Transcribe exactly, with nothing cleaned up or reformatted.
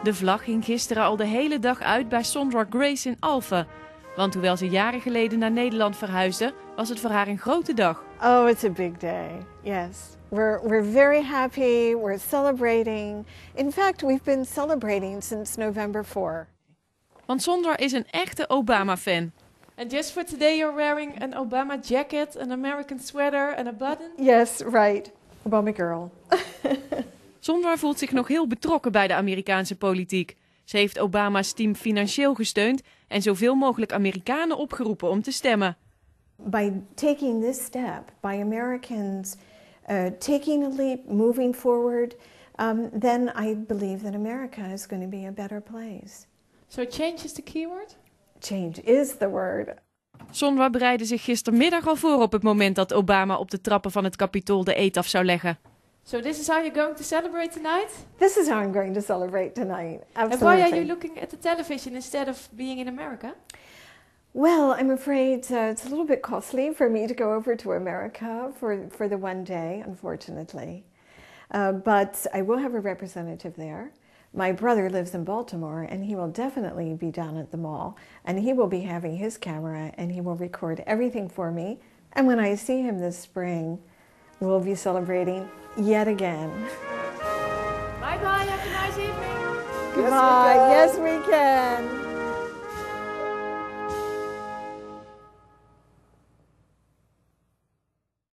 De vlag hing gisteren al de hele dag uit bij Sondra Grace in Alphen. Want hoewel ze jaren geleden naar Nederland verhuisde, was het voor haar een grote dag. Oh, it's a big day. Yes. We're, we're very happy. We're celebrating. In fact, we've been celebrating since November fourth. Want Sondra is een echte Obama-fan. And just for today you're wearing an Obama jacket, an American sweater and a button? Yes, right. Obama girl. Sondra voelt zich nog heel betrokken bij de Amerikaanse politiek. Ze heeft Obama's team financieel gesteund en zoveel mogelijk Amerikanen opgeroepen om te stemmen. By taking this step, by Americans uh, taking a leap, moving forward, um, then I believe that America is going to be a better place. So change is the keyword? Change is the word. Sondra bereidde zich gistermiddag al voor op het moment dat Obama op de trappen van het Capitool de eed af zou leggen. So this is how you're going to celebrate tonight? This is how I'm going to celebrate tonight. Absolutely. And why are you looking at the television instead of being in America? Well, I'm afraid uh, it's a little bit costly for me to go over to America for, for the one day, unfortunately. Uh, but I will have a representative there. My brother lives in Baltimore, and he will definitely be down at the mall. And he will be having his camera, and he will record everything for me. And when I see him this spring, we'll be celebrating yet again. Bye-bye, have a nice evening. Goodbye. Yes, we can.